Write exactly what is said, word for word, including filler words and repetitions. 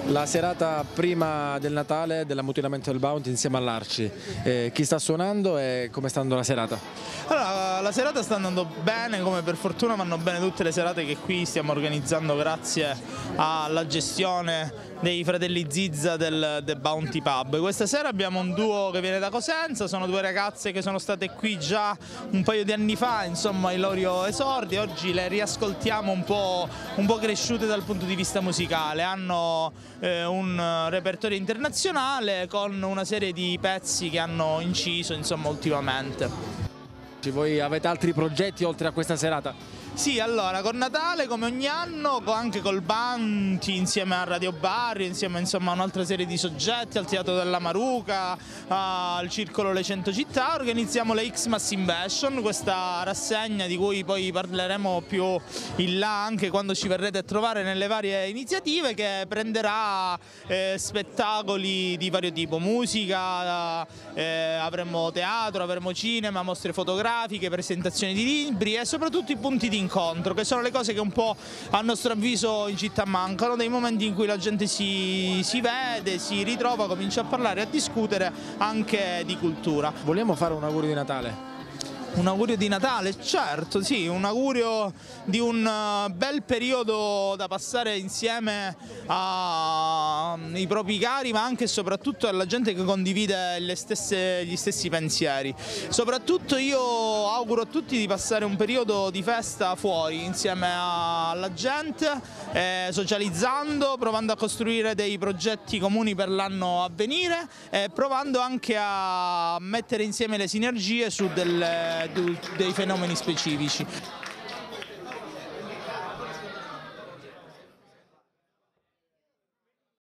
La serata prima del Natale della Mutilamento del Bounty insieme all'Arci, eh, chi sta suonando e come sta andando la serata? Allora, la serata sta andando bene, come per fortuna vanno bene tutte le serate che qui stiamo organizzando grazie alla gestione dei fratelli Zizza del, del Bounty Pub. Questa sera abbiamo un duo che viene da Cosenza, sono due ragazze che sono state qui già un paio di anni fa, insomma i loro esordi, oggi le riascoltiamo un po', un po' cresciute dal punto di vista musicale, hanno eh, un repertorio internazionale con una serie di pezzi che hanno inciso insomma ultimamente. Voi avete altri progetti oltre a questa serata? Sì, allora, con Natale come ogni anno, anche col Bounty, insieme a Radio Barrio, insieme insomma, a un'altra serie di soggetti, al Teatro della Maruca, al Circolo Le Cento Città, organizziamo la Xmas Invasion, questa rassegna di cui poi parleremo più in là anche quando ci verrete a trovare nelle varie iniziative, che prenderà eh, spettacoli di vario tipo, musica, eh, avremo teatro, avremo cinema, mostre fotografiche, presentazioni di libri e soprattutto i punti di incontro, che sono le cose che un po' a nostro avviso in città mancano, dei momenti in cui la gente si, si vede, si ritrova, comincia a parlare e a discutere anche di cultura. Vogliamo fare un augurio di Natale? Un augurio di Natale? Certo, sì, un augurio di un bel periodo da passare insieme ai propri cari, ma anche e soprattutto alla gente che condivide le stesse, gli stessi pensieri. Soprattutto io auguro a tutti di passare un periodo di festa fuori, insieme alla gente, eh, socializzando, provando a costruire dei progetti comuni per l'anno a venire e provando anche a mettere insieme le sinergie su delle dei fenomeni specifici.